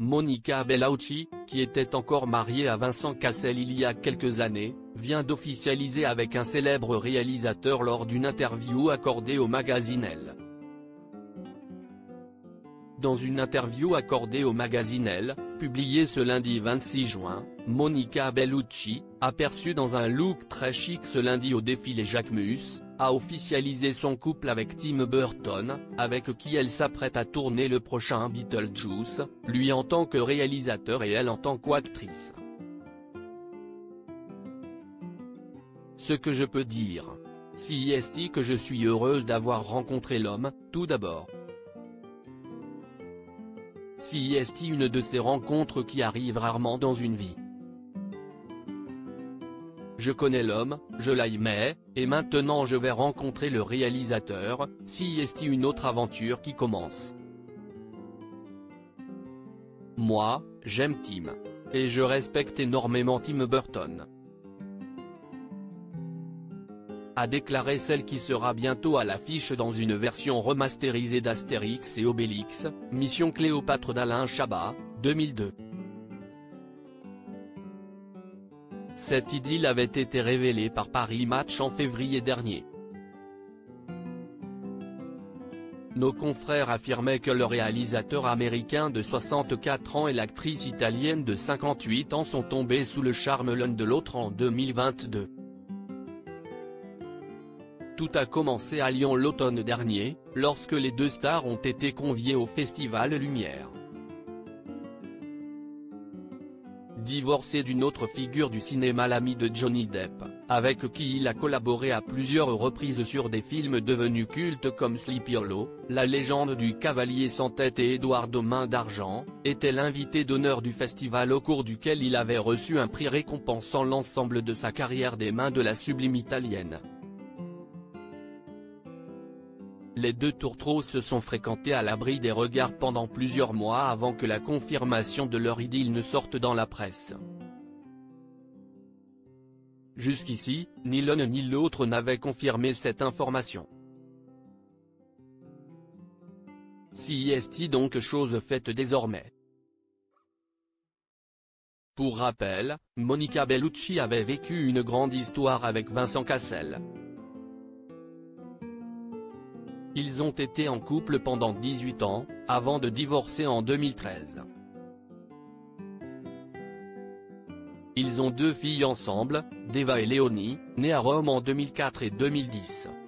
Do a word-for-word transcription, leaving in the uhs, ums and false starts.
Monica Bellucci, qui était encore mariée à Vincent Cassel il y a quelques années, vient d'officialiser avec un célèbre réalisateur lors d'une interview accordée au magazine Elle. Dans une interview accordée au magazine Elle, publiée ce lundi vingt-six juin, Monica Bellucci, aperçue dans un look très chic ce lundi au défilé Jacquemus, a officialisé son couple avec Tim Burton, avec qui elle s'apprête à tourner le prochain Beetlejuice, lui en tant que réalisateur et elle en tant qu'actrice. Ce que je peux dire. Si est que je suis heureuse d'avoir rencontré l'homme, tout d'abord. Si est une de ces rencontres qui arrivent rarement dans une vie. Je connais l'homme, je l'aimais, et maintenant je vais rencontrer le réalisateur, si est une autre aventure qui commence. Moi, j'aime Tim. Et je respecte énormément Tim Burton. A déclaré celle qui sera bientôt à l'affiche dans une version remasterisée d'Astérix et Obélix, Mission Cléopâtre d'Alain Chabat, deux mille deux. Cette idylle avait été révélée par Paris Match en février dernier. Nos confrères affirmaient que le réalisateur américain de soixante-quatre ans et l'actrice italienne de cinquante-huit ans sont tombés sous le charme l'un de l'autre en deux mille vingt-deux. Tout a commencé à Lyon l'automne dernier, lorsque les deux stars ont été conviées au Festival Lumière. Divorcé d'une autre figure du cinéma, l'ami de Johnny Depp, avec qui il a collaboré à plusieurs reprises sur des films devenus cultes comme Sleepy Hollow, La légende du cavalier sans tête et Édouard aux mains d'argent, était l'invité d'honneur du festival au cours duquel il avait reçu un prix récompensant l'ensemble de sa carrière des mains de la sublime italienne. Les deux tourtereaux se sont fréquentés à l'abri des regards pendant plusieurs mois avant que la confirmation de leur idylle ne sorte dans la presse. Jusqu'ici, ni l'un ni l'autre n'avaient confirmé cette information. Si est donc chose faite désormais. Pour rappel, Monica Bellucci avait vécu une grande histoire avec Vincent Cassel. Ils ont été en couple pendant dix-huit ans, avant de divorcer en deux mille treize. Ils ont deux filles ensemble, Deva et Léonie, nées à Rome en deux mille quatre et deux mille dix.